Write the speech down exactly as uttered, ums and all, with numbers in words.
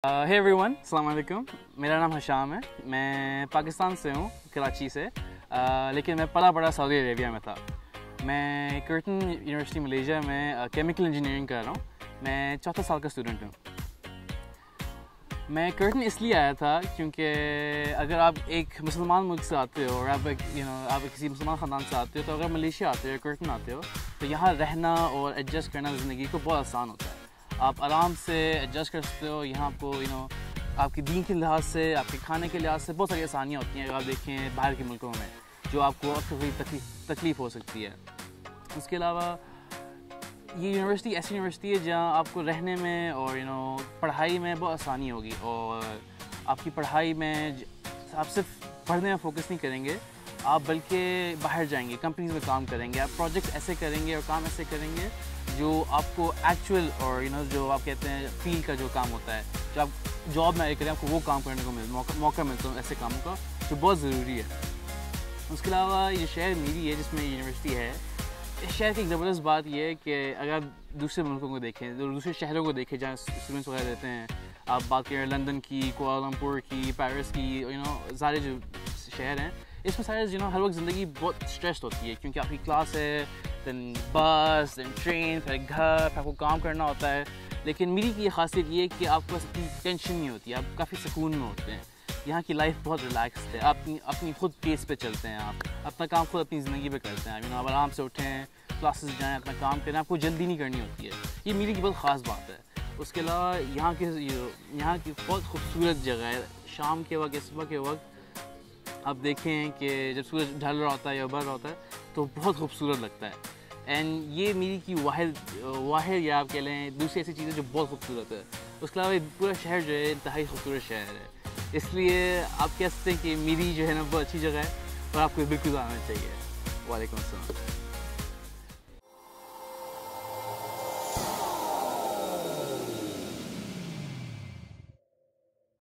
Hey everyone, अस्सलाम वालेकुम। मेरा नाम हशाम है। मैं पाकिस्तान से हूँ, कराची से, uh, लेकिन मैं पला बड़ा सऊदी अरेबिया में था। मैं कर्टन यूनिवर्सिटी मलेशिया में केमिकल इंजीनियरिंग कर रहा हूँ। मैं चौथा साल का स्टूडेंट हूँ। मैं कर्टन इसलिए आया था क्योंकि अगर आप एक मुसलमान मुल्क से आते हो और आप एक यू नो आप किसी मुसलमान ख़ानदान से आते हो, तो अगर मलेशिया आते हो या कर्टन आते हो तो यहाँ रहना और एडजस्ट करना ज़िंदगी को बहुत आसान होता है। आप आराम से एडजस्ट कर सकते हो। यहाँ आपको यू नो आपकी दीन के लिहाज से, आपके खाने के लिहाज से बहुत सारी आसानियाँ होती हैं। अगर आप देखें बाहर के मुल्कों में जो आपको थोड़ी तकलीफ तकलीफ़ हो सकती है। उसके अलावा ये यूनिवर्सिटी ऐसी यूनिवर्सिटी है जहाँ आपको रहने में और यू नो पढ़ाई में बहुत आसानी होगी। और आपकी पढ़ाई में आप सिर्फ पढ़ने में फोकस नहीं करेंगे, आप बल्कि बाहर जाएंगे, कंपनीज में काम करेंगे, आप प्रोजेक्ट ऐसे करेंगे और काम ऐसे करेंगे जो आपको एक्चुअल और यू नो जो आप कहते हैं फील्ड का जो काम होता है, जो आप जॉब में करें आपको वो काम करने को मिल मौका, मौका मिलता है ऐसे कामों का, जो बहुत ज़रूरी है। उसके अलावा ये शहर मेरी है जिसमें यूनिवर्सिटी है। इस शहर की एक ज़बरदस्त बात यह है कि अगर आप दूसरे मुल्कों को देखें, दूसरे शहरों को देखें जहाँ स्टूडेंट्स वगैरह रहते हैं, आप बात करें लंदन की, कुआलालंपुर की, पेरिस की, यू नो सारे जो शहर हैं, इसमें सारे यू नो हर वक्त ज़िंदगी बहुत स्ट्रेस्ड होती है क्योंकि आपकी क्लास है, दैन बस, दैन ट्रेन, फिर घर, फिर आपको काम करना होता है। लेकिन मेरी की खासियत ये है कि आपको अपनी टेंशन नहीं होती, आप काफ़ी सुकून में होते हैं। यहाँ की लाइफ बहुत रिलैक्स्ड है। आप अपनी अपनी खुद पेस पे चलते हैं, आप अपना काम खुद अपनी ज़िंदगी पे करते हैं। यू नो आप आराम से उठें, क्लासेस जाएं, अपना काम करें, आपको जल्दी नहीं करनी होती है। ये मेरी की बहुत ख़ास बात है। उसके अलावा यहाँ के यहाँ की बहुत खूबसूरत जगह है। शाम के वक्त या सुबह के वक्त आप देखें कि जब सूरज ढल रहा होता है या उभर रहा होता है तो बहुत खूबसूरत लगता है। एंड ये मेरी की वाहिद वाहिद या आप कह लें दूसरी ऐसी चीज़ें जो बहुत खूबसूरत है। उसके अलावा पूरा शहर जो है इंतहाई खूबसूरत शहर है, इसलिए आप कह सकते हैं कि मेरी जो है ना बहुत अच्छी जगह है और आपको बिल्कुल आना चाहिए। वालेकुम अस्सलाम।